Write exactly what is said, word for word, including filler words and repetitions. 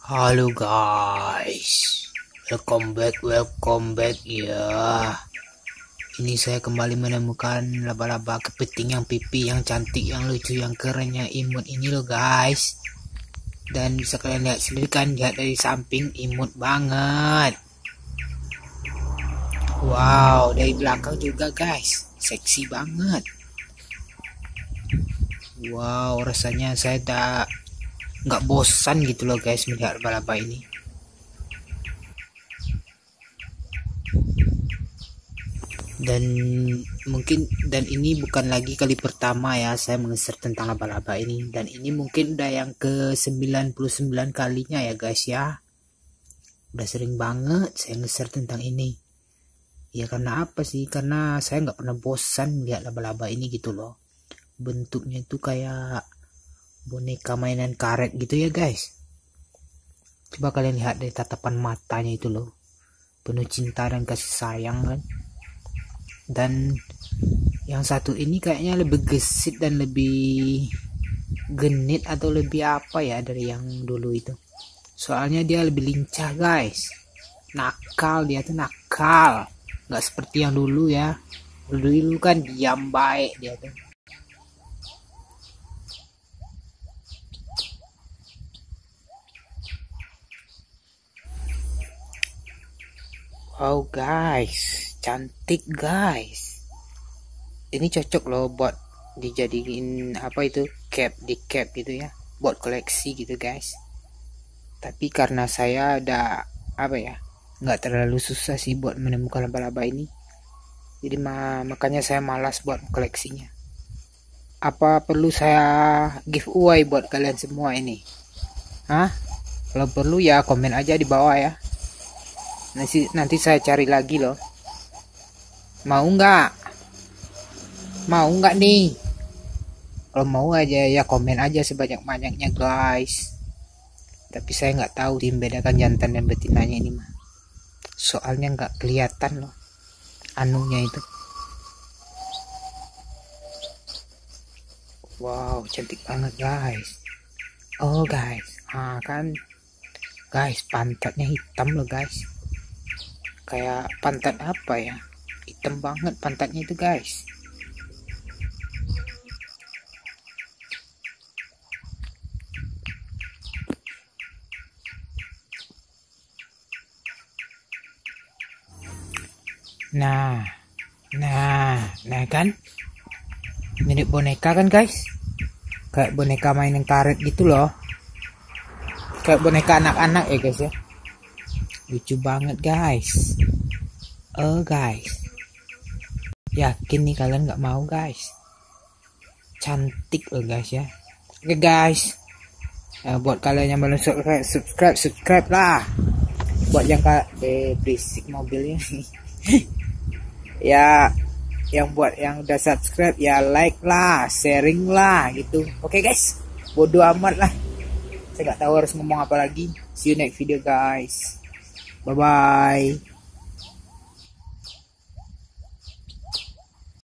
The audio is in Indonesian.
Halo guys, welcome back, welcome back ya. Ini saya kembali menemukan laba-laba kepiting yang pipi, yang cantik, yang lucu, yang keren, yang imut ini loh guys. Dan bisa kalian lihat sendiri kan, lihat dari samping imut banget. Wow, dari belakang juga guys, seksi banget. Wow, rasanya saya tak nggak bosan gitu loh guys melihat laba-laba ini. Dan mungkin dan ini bukan lagi kali pertama ya saya mengeser tentang laba-laba ini, dan ini mungkin udah yang ke sembilan puluh sembilan kalinya ya guys ya. Udah sering banget saya ngeser tentang ini. Ya karena apa sih? Karena saya nggak pernah bosan melihat laba-laba ini gitu loh. Bentuknya itu kayak boneka mainan karet gitu ya guys. Coba kalian lihat dari tatapan matanya itu loh, penuh cinta dan kasih sayang kan. Dan yang satu ini kayaknya lebih gesit dan lebih genit atau lebih apa ya dari yang dulu itu. Soalnya dia lebih lincah guys, nakal, dia tuh nakal, nggak seperti yang dulu ya. Dulu dulu kan diam baik dia tuh. Wow guys, cantik guys. Ini cocok loh buat dijadiin apa itu, cap, di cap gitu ya, buat koleksi gitu guys. Tapi karena saya ada apa ya, nggak terlalu susah sih buat menemukan laba-laba ini, jadi ma makanya saya malas buat koleksinya. Apa perlu saya giveaway buat kalian semua ini? Hah? Kalau perlu ya komen aja di bawah ya. Nanti, nanti saya cari lagi loh. Mau nggak? Mau nggak nih? Kalau mau aja ya komen aja sebanyak-banyaknya guys. Tapi saya nggak tahu sih membedakan jantan dan betinanya ini mah. Soalnya nggak kelihatan loh anunya itu. Wow, cantik banget guys. Oh guys, ah kan guys, pantatnya hitam loh guys. Kayak pantat apa ya, hitam banget pantatnya itu guys. Nah nah nah kan mirip boneka kan guys, kayak boneka mainan karet gitu loh, kayak boneka anak-anak ya guys ya. Lucu banget guys. Oh guys, yakin nih kalian nggak mau guys? Cantik loh guys ya. Oke guys, nah, buat kalian yang belum subscribe, subscribe subscribe lah. Buat yang kayak eh, berisik mobilnya ya, yang buat yang udah subscribe ya like lah, sharing lah gitu. Oke guys, bodo amat lah, saya nggak tahu harus ngomong apa lagi. See you next video guys. Bye bye.